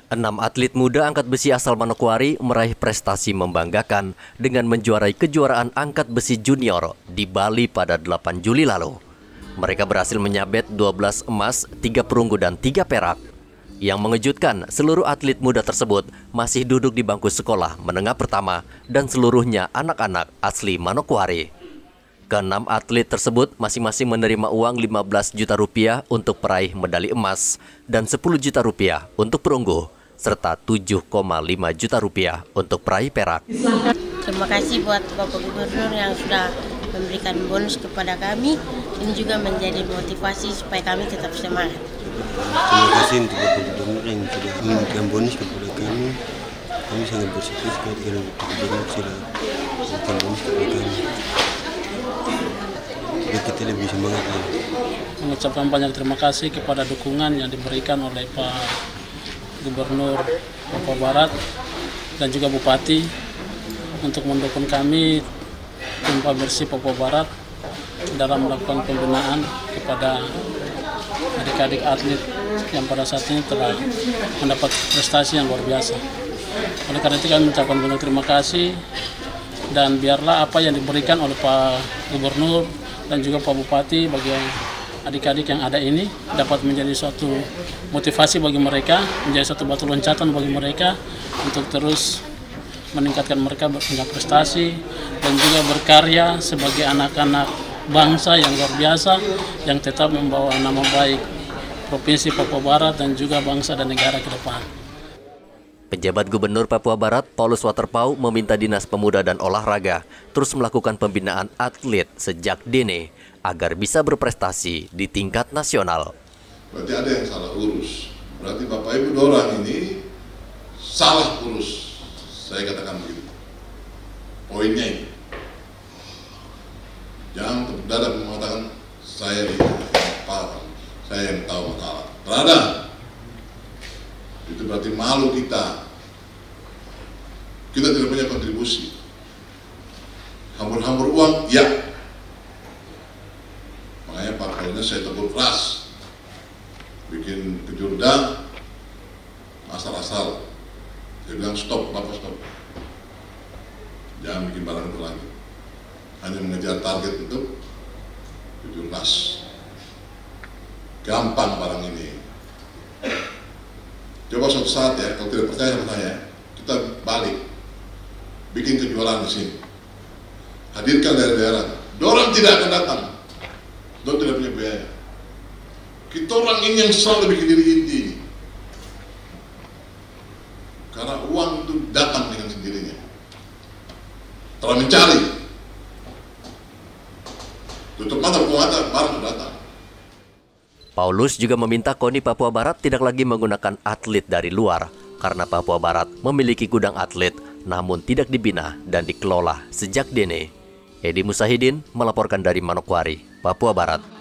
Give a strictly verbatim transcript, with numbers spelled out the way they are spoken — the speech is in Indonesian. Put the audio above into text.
Enam atlet muda angkat besi asal Manokwari meraih prestasi membanggakan dengan menjuarai kejuaraan angkat besi junior di Bali pada delapan Juli lalu. Mereka berhasil menyabet dua belas emas, tiga perunggu dan tiga perak. Yang mengejutkan, seluruh atlet muda tersebut masih duduk di bangku sekolah menengah pertama dan seluruhnya anak-anak asli Manokwari. Keenam atlet tersebut masing-masing menerima uang lima belas juta rupiah untuk peraih medali emas dan sepuluh juta rupiah untuk perunggu, serta tujuh koma lima juta rupiah untuk peraih perak. Terima kasih buat Bapak Gubernur yang sudah memberikan bonus kepada kami. Ini juga menjadi motivasi supaya kami tetap semangat. Terima kasih untuk Bapak Gubernur yang sudah memberikan bonus kepada kami. Kami sangat bersyukur sekali karena Bapak Gubernur sudah memberikan bonus kepada kami. Biar kita lebih semangat lagi. Mengucapkan banyak terima kasih kepada dukungan yang diberikan oleh Pak Gubernur Papua Barat dan juga Bupati untuk mendukung kami tim Pembersih Papua Barat dalam melakukan pembinaan kepada adik-adik atlet yang pada saat ini telah mendapat prestasi yang luar biasa. Oleh karena itu kami mengucapkan banyak terima kasih, dan biarlah apa yang diberikan oleh Pak Gubernur dan juga Pak Bupati bagi adik-adik yang ada ini dapat menjadi suatu motivasi bagi mereka, menjadi suatu batu loncatan bagi mereka untuk terus meningkatkan mereka punya prestasi dan juga berkarya sebagai anak-anak bangsa yang luar biasa yang tetap membawa nama baik Provinsi Papua Barat dan juga bangsa dan negara ke depan. Penjabat Gubernur Papua Barat, Paulus Waterpauw, meminta Dinas Pemuda dan Olahraga terus melakukan pembinaan atlet sejak dini agar bisa berprestasi di tingkat nasional. Berarti ada yang salah urus. Berarti Bapak Ibu dorang ini salah urus. Saya katakan begitu. Poinnya ini. Jangan terdadak mengatakan saya ini paham, saya yang tahu masalah. Terada. Itu berarti malu kita. Kita tidak punya kontribusi. Hambur-hambur uang, ya. Makanya Pak Kapolnya saya tegur keras. Bikin kejurda, asal-asal. Saya bilang stop, Bapak stop. Jangan bikin barang itu lagi. Hanya mengejar target untuk kejurnas. Gampang barang ini. Coba suatu saat ya, kalau tidak percaya sama saya, kita balik. Bikin kejuaraan di sini. Hadirkan daerah-daerah. Dorang tidak akan datang. Dorang tidak punya biaya. Kita orang ini yang selalu bikin diri inti. Karena uang itu datang dengan sendirinya. Telah mencari. Tutup mata, buka mata, baru datang. Paulus juga meminta KONI Papua Barat tidak lagi menggunakan atlet dari luar karena Papua Barat memiliki gudang atlet namun tidak dibina dan dikelola sejak dini. Edi Musahidin melaporkan dari Manokwari, Papua Barat.